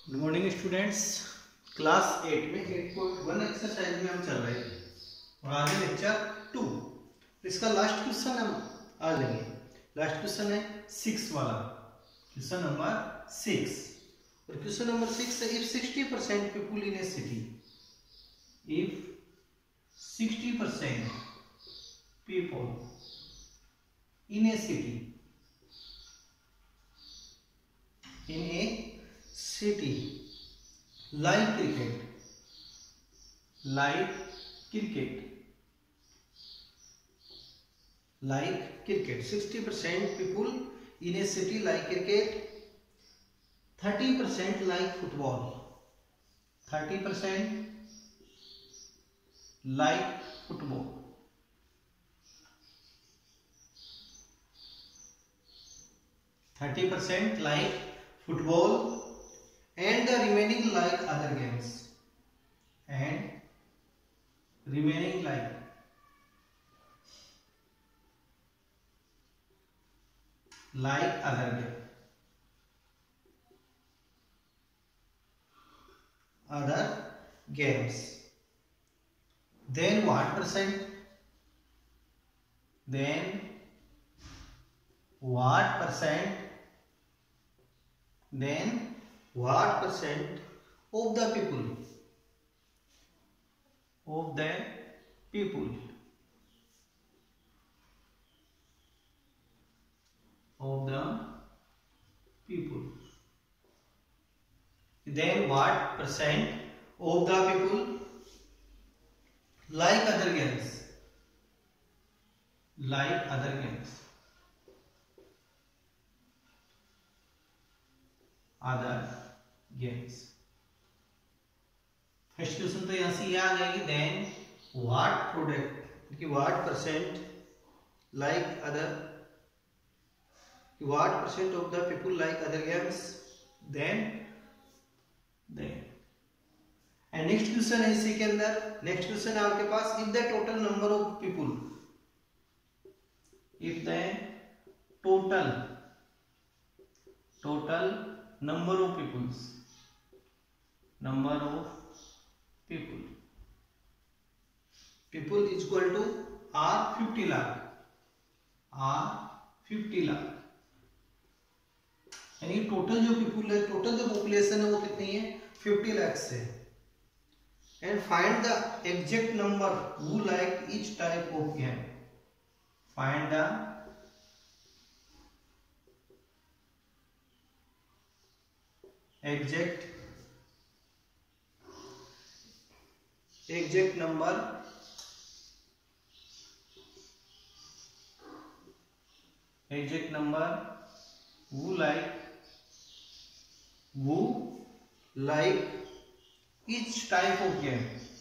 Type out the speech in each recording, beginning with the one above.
Good morning students. Class 8 में 8.1 exercise में हम चल रहे थे और आज है लेक्चर 2। इसका लास्ट क्वेश्चन हम आज लेंगे। लास्ट क्वेश्चन है 6 वाला, क्वेश्चन नंबर 6। और क्वेश्चन नंबर 6 है, if 60% people in a city, if 60% people in a city, in a city like cricket, 60% people in a city like cricket, 30% like football, 30% like football, 30% like football, and the remaining like other games, and remaining like other game, other games. Then what percent? Then what percent? Then what percent of the people then what percent of the people like other games, first question तो यहां से ये आ जाएगी। Then what product कि what percent like other, what percent of the people like other games. Then and next question है इसी के अंदर। नेक्स्ट क्वेश्चन है आपके पास, if the total number of people, if the total number of people is equal to are 50 lakh, यानी total जो people है, टोटल जो पॉपुलेशन है वो कितनी है, 50 लाख से। And find the exact number who like each type of game, find the exact number who like each type of game,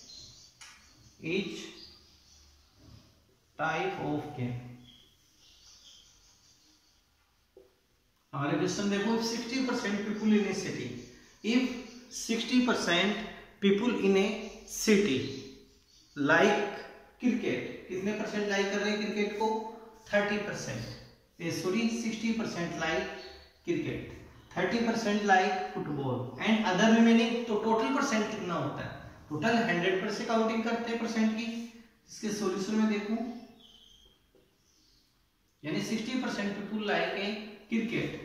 हमारे क्वेश्चन देखो, 60% people in a city, if 60% people in a city like cricket, कितने percent like कर रहे हैं cricket को, 30%, sorry 60% like cricket, 30% like football and other remaining. तो total percent कितना होता है, टोटल 100 से काउंटिंग करते हैं परसेंट की। इसके सॉल्यूशन में देखूं, यानी 60% पीपुल लाइक ए क्रिकेट,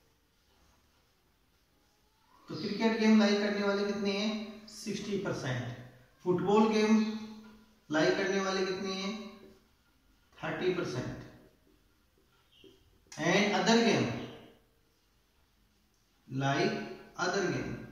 तो क्रिकेट गेम लाइक करने वाले कितने हैं, 60%। फुटबॉल गेम लाइक करने वाले कितने हैं, 30%। And other game like other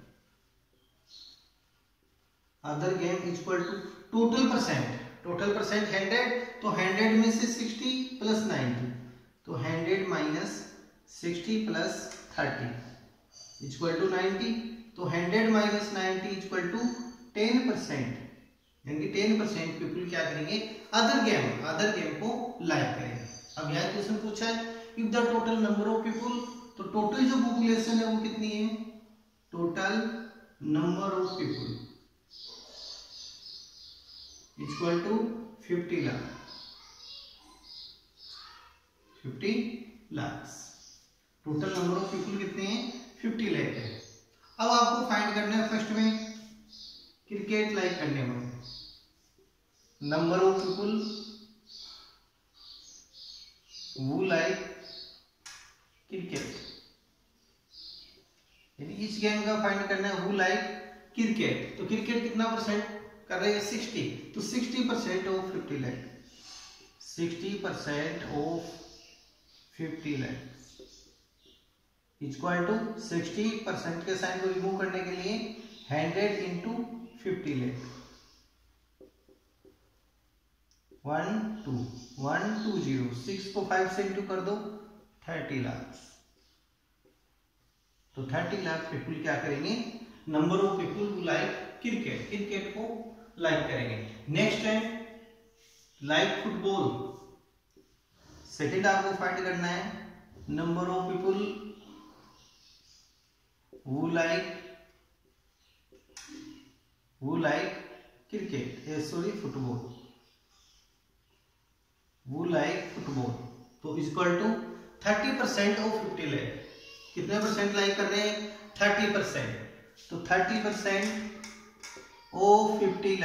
game equal to total percent 100, तो 100 में से 60 प्लस 90, तो 100 माइनस 60 प्लस 30 इक्वल टू 90, तो 100 माइनस 90 इक्वल टू 10%, यानी कि 10% पीपल क्या करेंगे, अदर गेम को लाइक करेंगे। अब यहाँ क्वेश्चन पूछा है, if the total number of people, तो टोटल जो पॉपुलेशन है वो कितनी है, total number of people equal to 50 lakh. Total number of people कितने हैं, 50 लाख है। अब आपको फाइंड करना है फर्स्ट में क्रिकेट लाइक करने में number of people who like cricket, यानी इस गेम का फाइंड करना है who like क्रिकेट। तो क्रिकेट कितना परसेंट कर रहे हैं 60, तो 60% of 50 lakh, 60% of 50 lakh equal to 60% के साइन को रिमूव करने के लिए 100 इंटू 50 लाख 120 6 को 5 से इंटू कर दो 30 लाख। तो 30 लाख पीपुल क्या करेंगे, number of people like cricket, cricket को लाइक करेंगे। नेक्स्ट है लाइक फुटबॉल, सेकंड आपको फाइंड करना है number of people who like cricket, sorry football, who like football. तो इक्वल टू 30% ऑफ 50 लाख, कितने परसेंट लाइक कर रहे हैं 30%, तो 30% ऑफ 50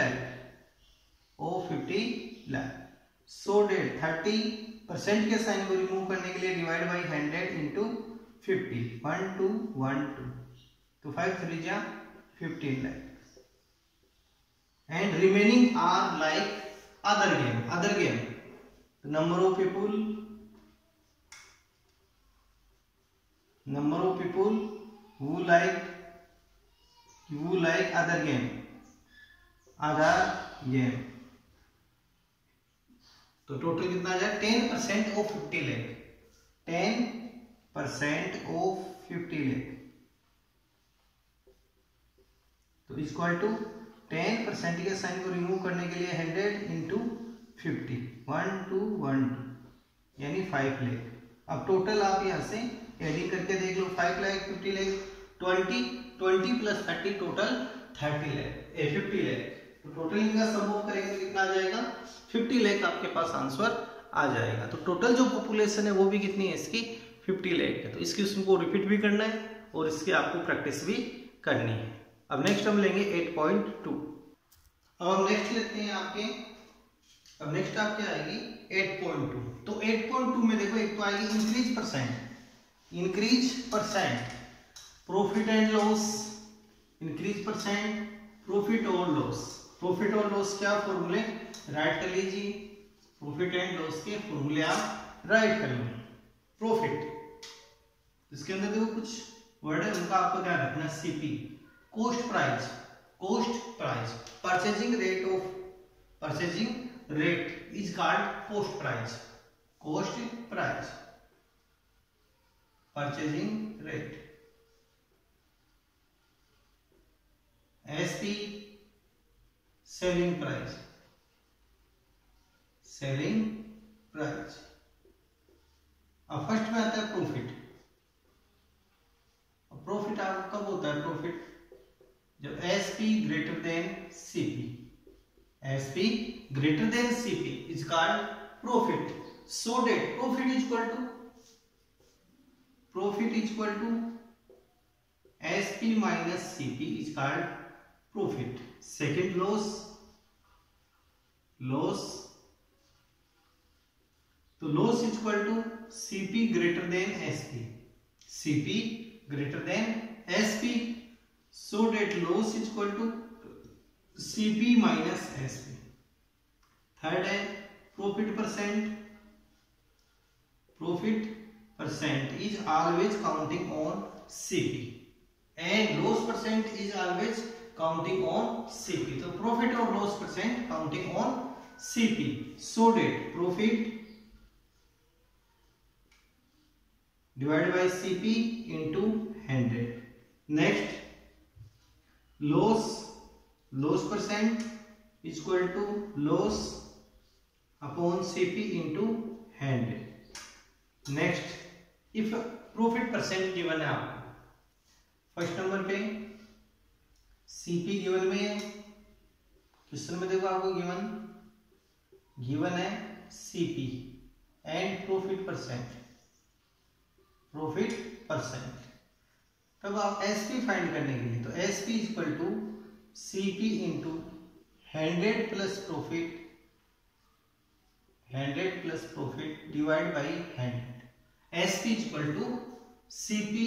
लाख, सो डेट 30% के साइन को रिमूव करने के लिए डिवाइड बाई 100 इंटू 50 1212, तो 5 3 जा 15 lakh. And remaining are like other game, number of people who like other game, तो टोटल कितना आ जाए 10% ऑफ 50 लाख, 10% ऑफ 50 लाख, तो इक्वल टू 10% के साइन को रिमूव करने के लिए 100 इंटू 50 1212 यानी 5 लाख। अब टोटल आप यहाँ से एडिंग करके देख लो 5 लाख 50 लाख 20 प्लस 30 टोटल 30 लाख 50 लाख। तो टोटल इनका सम ऑफ करेंगे तो कितना आ जाएगा 50 लाख आपके पास आंसर आ जाएगा। तो टोटल जो पॉपुलेशन है वो भी कितनी है इसकी 50 लाख है। तो इसकी उसको रिपीट भी करना है और इसकी आपको प्रैक्टिस भी करनी है। अब नेक्स्ट हम लेंगे 8.2। अब हम नेक्स्ट लेते हैं आपके, अब नेक्स्ट आपके आएगी 8.2। तो 8.2 में देखो एक तो आएगी increase percent profit and loss, increase percent profit और लॉस। प्रॉफिट और लॉस क्या फॉर्मूले राइट कर लीजिए, प्रॉफिट एंड लॉस के फॉर्मूले आप राइट कर लो। प्रॉफिट इसके अंदर देखो कुछ वर्ड है उनका आपको क्या रखना, CP cost price, purchasing rate is called cost price, purchasing rate. SP selling price, अब फर्स्ट में आता है प्रॉफिट। प्रॉफिट आपको कब होता है, प्रॉफिट जब SP greater than CP, SP greater than CP is called profit. So that profit equal to SP minus CP is called profit. Second loss, तो loss equal to CP greater than SP, so that loss equal to CP minus SP. Third है profit percent is always counting on CP and loss percent is always counting on CP. तो profit और loss percent counting on CP, so that profit divided by CP into 100। Next loss percent equal to loss upon CP into 100। Next if profit percent given है आपको, first number पे CP given में है, question में देखो आपको given है CP and profit percent. तब आप एस पी फाइंड करने के लिए, तो S P equal to C P into 100 plus profit, 100 plus profit divide by 100। S P equal to C P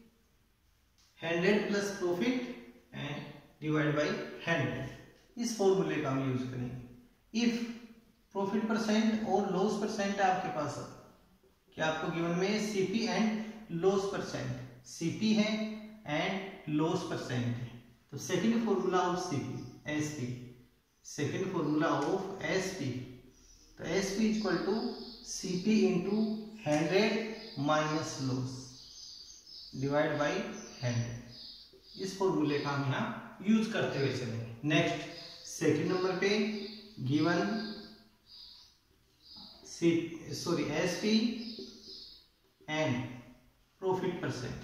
100 plus profit and divide by 100। इस फॉर्मूले का हम यूज करेंगे। इफ प्रॉफिट परसेंट और लॉस परसेंट है आपके पास, क्या आपको गिवन में CP and loss percent, CP है एंड लॉस परसेंट है। तो second formula of CP SP, second formula of SP, तो SP equal to CP into 100 minus loss divide by 100। इस फॉर्मूले का हम यहाँ यूज करते हुए चलेंगे। नेक्स्ट सेकंड नंबर पे given SP and profit percent,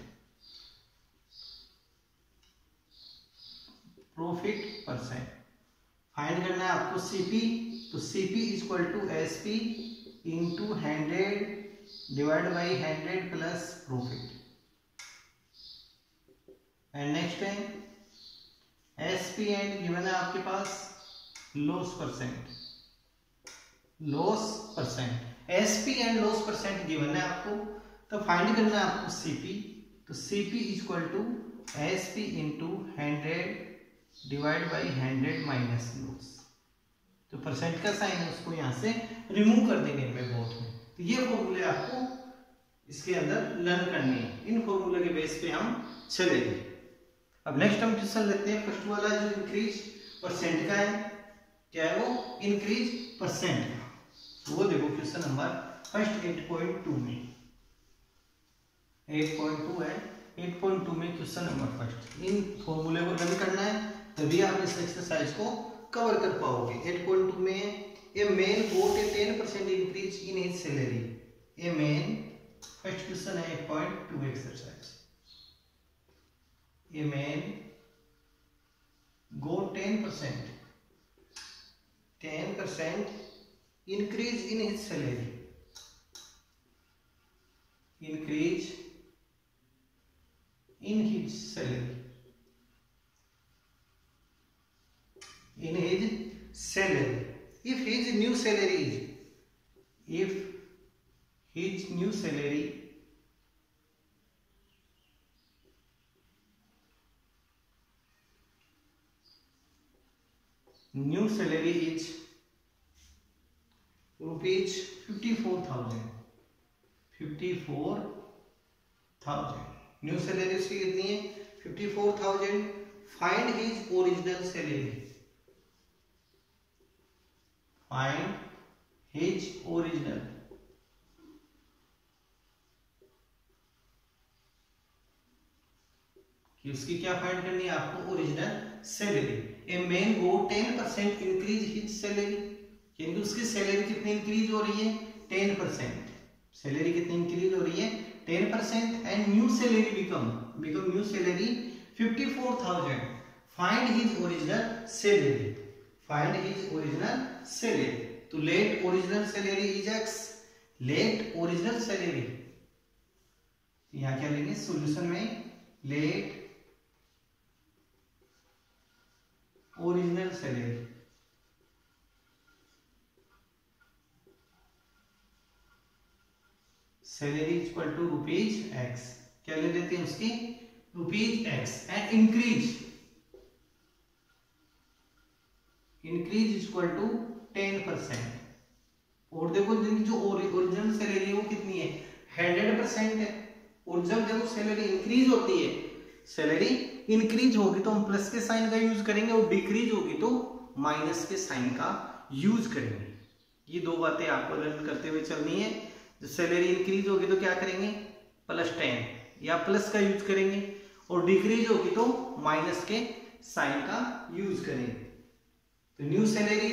profit percent find करना है आपको सीपी, तो CP equal to SP into 100 divide by 100 plus profit. And next है एसपी एंड गिवन है आपके पास loss percent, loss percent, SP and loss percent given है आपको, तो फाइंड करना है आपको सीपी, तो CP equal to SP into 100 divide by 100 minus loss. तो परसेंट का साइन है उसको यहां से रिमूव कर देंगे इनमें बोथ में। तो ये फॉर्मूले आपको इसके अंदर लर्न करने हैं, इन फॉर्मूले के बेस पे हम चलेंगे। अब नेक्स्ट हम क्वेश्चन लेते हैं। फर्स्ट वाला जो इंक्रीज परसेंट का है, क्या है वो? इंक्रीज परसेंट का। वो देखो क्वेश्चन नंबर फर्स्ट 8.2 में, 8.2 है, 8.2 में क्वेश्चन नंबर फर्स्ट। इन फॉर्मूले को लर्न करना है तभी आप इस एक्सरसाइज को कवर कर पाओगे। 8.2 में a man got a 10% increase in his salary. A man, first question है 8.2 exercise. A man go 10% increase in his salary, increase in his salary, in his salary. If his new salary is, if his new salary is rupees 54,000, 54,000 new salary उसकी कितनी है? 54,000। Find his original salary, find his original, कि उसकी क्या फाइंड करनी है आपको? Original salary. A man go 10% increase his salary, यानी उसकी सैलरी कितनी इंक्रीज हो रही है? 10%। सैलरी कितनी इंक्रीज हो रही है? 10%। And new salary become new salary 54,000। Find his original salary, find his original salary. तो let original salary is x, let original salary, यहां क्या लेंगे सॉल्यूशन में? Let original salary, salary equal to rupees x. क्या ले लेते हैं उसकी? Rupees x. And increase equal to 10%। और देखो जिनकी जो ओरिजिनल सैलरी है वो कितनी है? 100% है। और जब सैलरी इंक्रीज होती है, सैलरी इंक्रीज होगी तो हम प्लस के साइन का यूज करेंगे, और डिक्रीज होगी तो माइनस के साइन का यूज करेंगे। ये दो बातें आपको लर्न करते हुए चलनी है। जब सैलरी इंक्रीज होगी तो क्या करेंगे? +10 या प्लस का यूज करेंगे, और डिक्रीज होगी तो माइनस के साइन का यूज करेंगे। तो new salary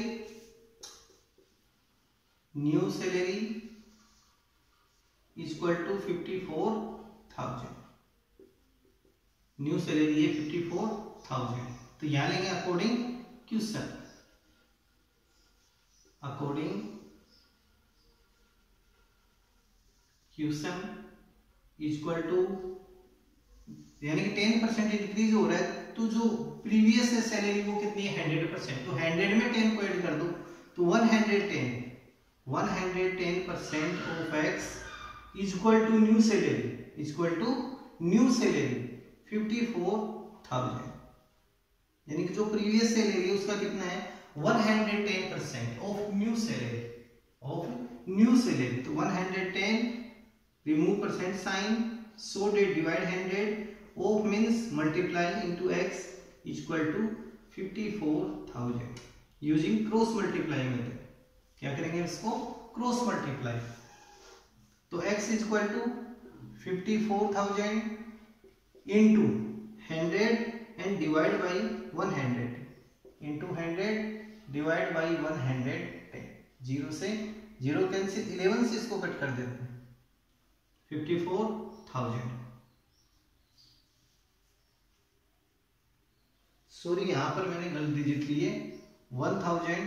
equal to 54,000, new salary है 54,000। तो यहां लेंगे according question, according question equal to यानी कि 10% इंक्रीज हो रहा है, तो जो प्रीवियस है सैलरी वो कितनी है 100%, तो 100 में 10 को ऐड कर दो तो 110% of x is equal to new salary, 54,000, यानी कि जो प्रीवियस सैलरी है उसका कितना है 110% ऑफ न्यू सैलरी, तो 110 remove percent sign, so they divide 100 of means multiply into x equal to 54,000 using cross multiply method। क्या करेंगे इसको क्रॉस मल्टीप्लाई, तो x is equal to 54,000 into 100 and divide by 100 into 100 divide by 110, 0 से 0 cancel, 11 से इसको cut कर देते हैं 54,000। सॉरी यहां पर मैंने गलत डिजिट लिए 1,000,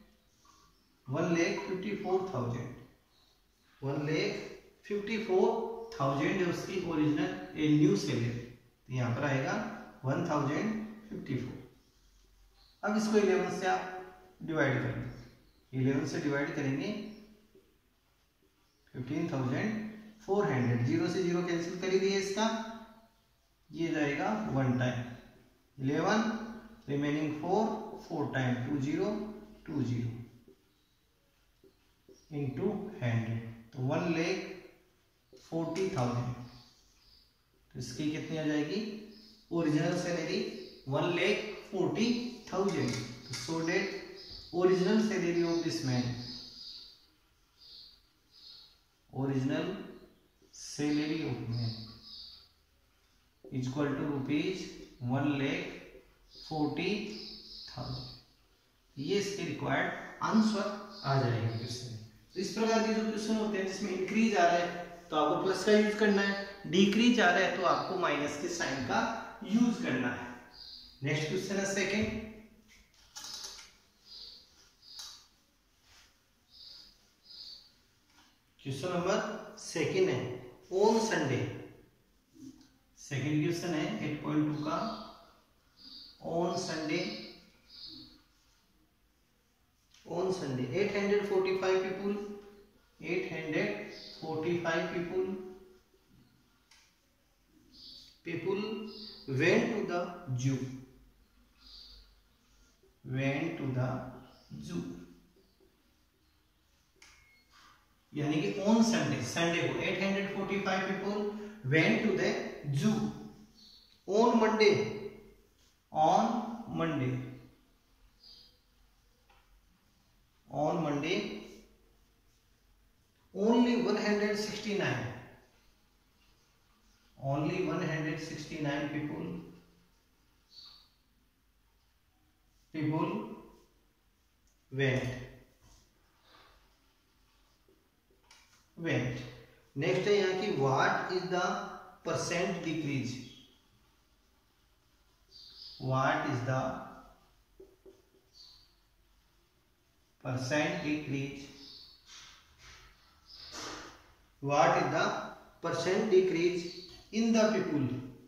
1,54,000, 1,54,000 है उसकी ओरिजिनल न्यू सैलरी, तो यहां पर आएगा 1,054। अब इसको 11 से आप डिवाइड कर लो, 11 से डिवाइड करेंगे 15,400, 0 से 0 कैंसिल कर ही दिए इसका, ये जाएगा 1 टाइम 11 रिमेनिंग 4 टाइम 20 इंटू 100, तो 1,40,000, तो इसकी कितनी आ जाएगी ओरिजिनल सैलरी 1,40,000, तो so that original salary of this man, original salary of man equal to rupees 1,40,000, ये इसके रिक्वायर्ड आंसर आ जाएंगे क्वेश्चन। तो इस प्रकार के जो क्वेश्चन होते हैं जिसमें इंक्रीज आ रहा है तो आपको प्लस का यूज करना है, डिक्रीज आ रहा है तो आपको माइनस के साइन का यूज करना है। नेक्स्ट क्वेश्चन है सेकंड, क्वेश्चन नंबर सेकंड है ऑन संडे, सेकंड क्वेश्चन है 8.2 का on Sunday 845 people went to the zoo, यानी कि ऑन संडे को 845 people went to the zoo, on Monday only 169 people went। Next है यहाँ की what is the percent decrease, what is the percent decrease in the people,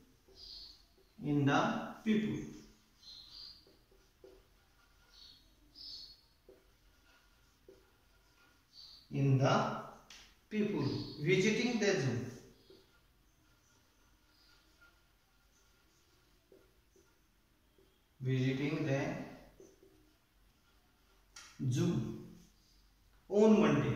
visiting the zoo, on Monday,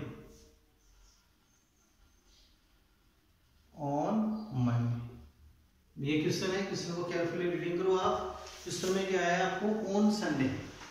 ये question है, question को carefully reading करो आप। Question में क्या है आपको on Sunday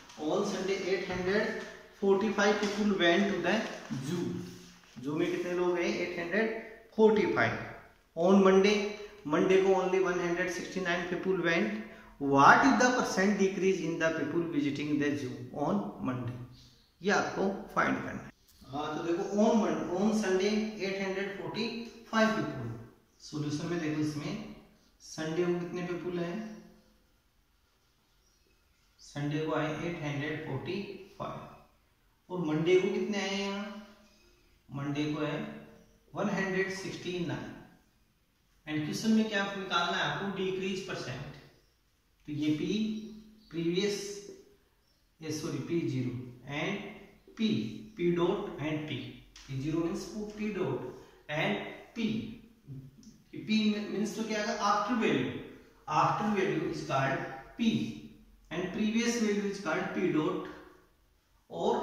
845 people went to the zoo, zoo में कितने लोग हैं 845। ऑन मंडे को only 169 people went, what is the percent decrease in the people visiting the zoo on Monday, ये आपको फाइंड करना है। हाँ तो देखो ऑन संडे 845 पीपल, सॉल्यूशन में देखो इसमें संडे को कितने पीपल हैं, संडे को आए 845 और मंडे को कितने आए यहाँ, मंडे को है 169 एंड क्वेश्चन में क्या निकालना है आपको, डिक्रीज परसेंट। तो ये P previous P0 and P dot and P0 means P dot and P means तो क्या आएगा, after value is called P and previous value is called P dot और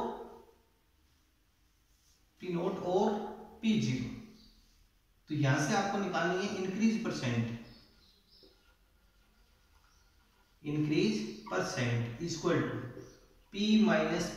P नोट और P0। तो यहां से आपको निकालनी है increase percent equal to P minus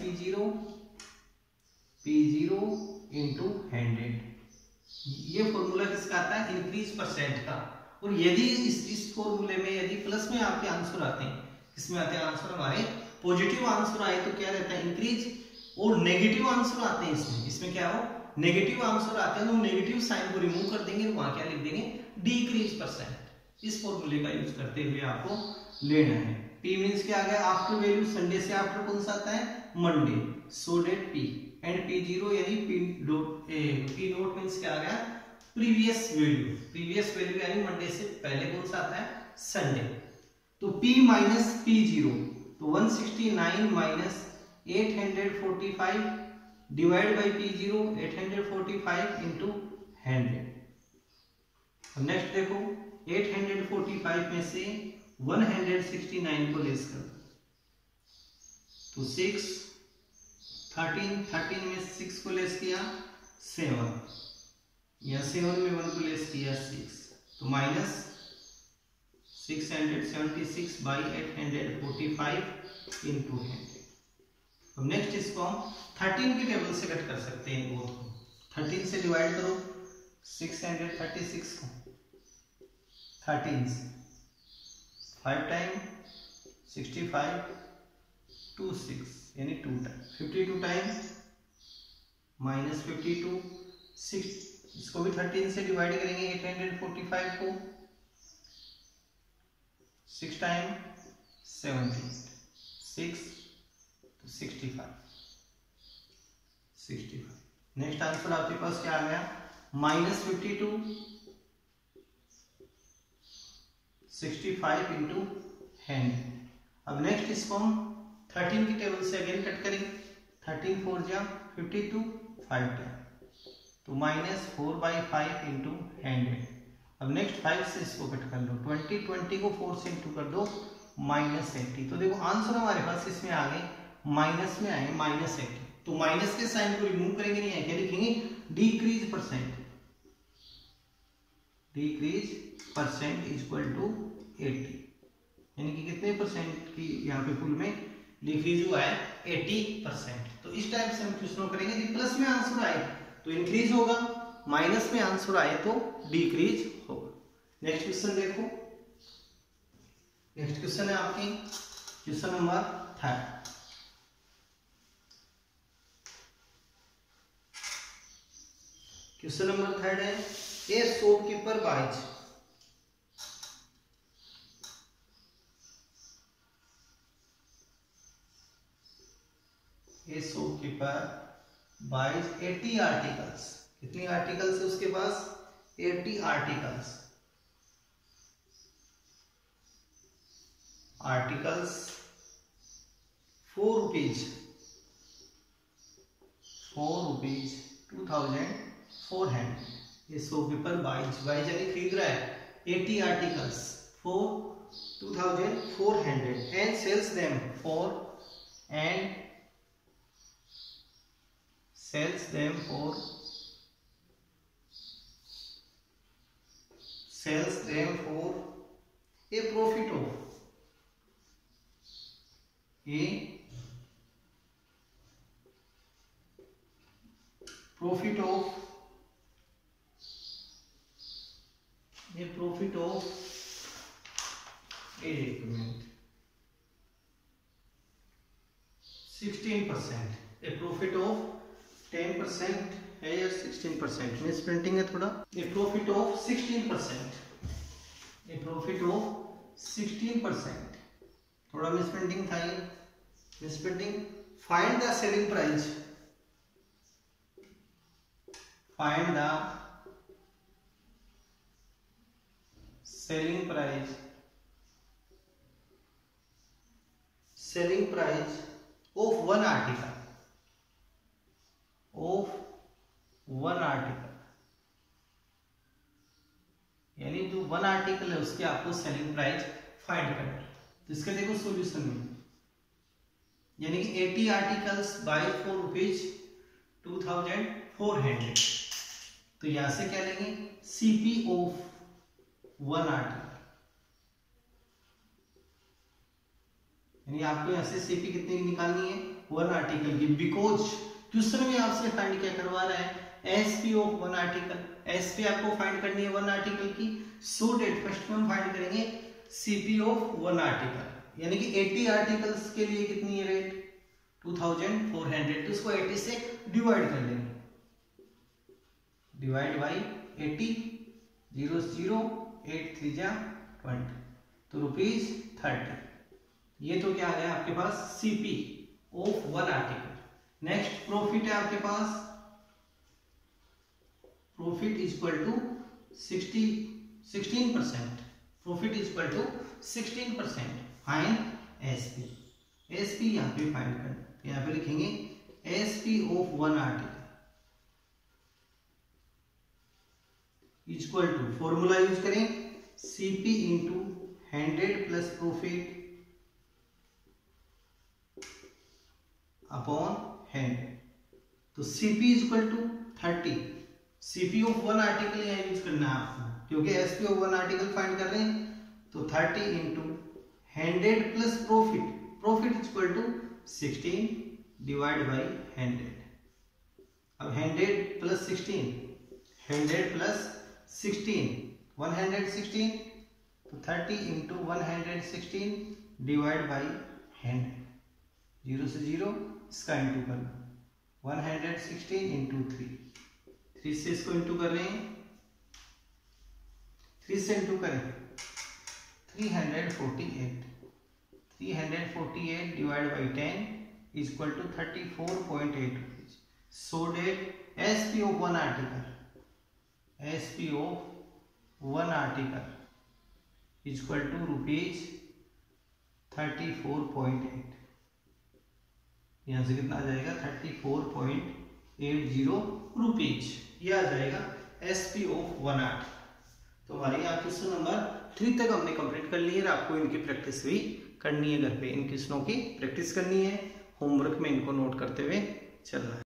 P0 into 100। ये फॉर्मूला किसका आता है, इंक्रीज परसेंट का। और यदि इस फॉर्मूले में यदि प्लस में आपके आंसर आते हैं, किसमें आते हैं आंसर, हमारे पॉजिटिव आंसर आए तो क्या रहता है इंक्रीज, और नेगेटिव आंसर आते हैं इसमें क्या हो, नेगेटिव आंसर आते हैं तो नेगेटिव साइन को रिमूव कर देंगे, वहां क्या लिख देंगे, डिक्रीज परसेंट। इस फॉर्मूले का यूज करते हुए आपको लेना है। P मींस क्या आ गया, आफ्टर वैल्यू, संडे से आफ्टर कौन सा आता है, Monday, so that P and P0 यानी P नोट मींस क्या आ गया, प्रीवियस वैल्यू यानी मंडे से पहले कौन सा आता है, संडे। तो P माइनस P0 तो 169 minus 845 divide by P0 845 into 100। अब नेक्स्ट देखो 845 में से 169 को लेस कर तो 6, 13 में 6 को लेस किया 7, या 7 में 1 को लेस किया 6, तो माइनस 676 बाई 845 इंटू 100। अब नेक्स्ट इसको हम 13 के टेबल से कट कर सकते हैं, बोथ को 13 से डिवाइड करो 636 को 13 से 5 टाइम 65 2 6 यानी 2 टाइम 52 टाइम माइनस 52 6, इसको भी 13 से डिवाइड करेंगे 845 को 6 टाइम 70 6 तो 65। नेक्स्ट आंसर आपके पास क्या आ गया, माइनस 52 65 इंटू 100। अब नेक्स्ट इसको हम 13 की टेबल से अगेन कट करेंगे, 13 4 जा 52 5 टाइम तो माइनस 4 बाई 5 इंटू 100। अब नेक्स्ट 5 से इसको कट कर लो, 20 को 4 से इंटू कर दो माइनस 80। तो देखो आंसर हमारे पास इसमें आ गए माइनस में आए माइनस 80। तो माइनस के साइन को रिमूव करेंगे, नहीं है क्या लिखेंगे, डिक्रीज परसेंट इक्वल टू 80, यानी कि कितने परसेंट की यहाँ पे फुल में डिक्रीज हुआ है, 80%। तो इस टाइप से हम क्वेश्चन करेंगे, यदि प्लस में आंसर आए तो इंक्रीज होगा, माइनस में आंसर आए तो डिक्रीज होगा। नेक्स्ट क्वेश्चन देखो, नेक्स्ट क्वेश्चन है आपकी क्वेश्चन नंबर 3। क्वेश्चन नंबर 3 है, a shopkeeper buys a shopkeeper buys 80 articles. कितनी आर्टिकल्स है उसके पास, 80 आर्टिकल्स 4 रुपीज 2400। ये शॉपकीपर बाइज यानी खरीद रहा है 80 articles for 2400 and sells them for 'a profit of 16%, a profit of 10% है या 16%, मिस प्रिंटिंग है थोड़ा, a profit of 16%, थोड़ा मिस प्रिंटिंग था ये, misprinting. Find the selling price, find the selling price of one article यानी जो one article है उसके आपको सेलिंग प्राइस फाइंड करना है। तो इसका देखो सॉल्यूशन में, यानी कि 80 आर्टिकल्स बाय ₹4,2400। तो यहां से क्या लेंगे, सीपी ऑफ वन आर्टिकल, यानी आपको यहां से सीपी कितने की निकालनी है, वन आर्टिकल की। बिकॉज क्वेश्चन में आपसे फाइंड क्या करवा रहा है, SP of one article. SP आपको फाइंड करनी है वन आर्टिकल की। सो डेट फर्स्ट में हम फाइंड करेंगे सीपी ऑफ वन आर्टिकल, यानी कि 80 आर्टिकल्स के लिए कितनी है रेट, 2400। तो उसको 80 से डिवाइड कर लेंगे, डिवाइड बाई 80, 0 0, 8 3 जा 20, तो ₹30। ये तो क्या आ गया आपके पास, CP of one article. Next profit है आपके पास, profit equal to 16%। Profit equal to 16%। Find SP. SP यहाँ पे फाइंड करना, यहाँ पे लिखेंगे SP of one article equal to, formula use करें CP into 100 plus profit upon 100। तो CP equal to 30। CP of one article यहाँ यूज करना है आपको, क्योंकि SP of one article find कर रहे हैं। तो 30 into 100 plus profit, profit equal to 16 divide by 100। अब 100 प्लस 16, 100 प्लस 16 116, तो 30 इंटू 116 डिवाइड बाई 100, 0 से 0 इसका इंटू करना, 116 इंटू 3 से इसको इंटू कर रहे हैं, 3 से इंटू करें 348 divide by 10 equal to 34.8 rupees. So that SP of one article, SP of one article equal to ₹34.8। यहां से कितना आ जाएगा, 34.80 रुपीज। ये आ जाएगा एसपी ऑफ वन आर्टिकल। तो हमारे यहाँ क्वेश्चन नंबर 3 तक हमने कंप्लीट कर ली है। आपको इनकी प्रैक्टिस भी करनी है, घर पे इन क्वेश्चनों की प्रैक्टिस करनी है, होमवर्क में इनको नोट करते हुए चलना है।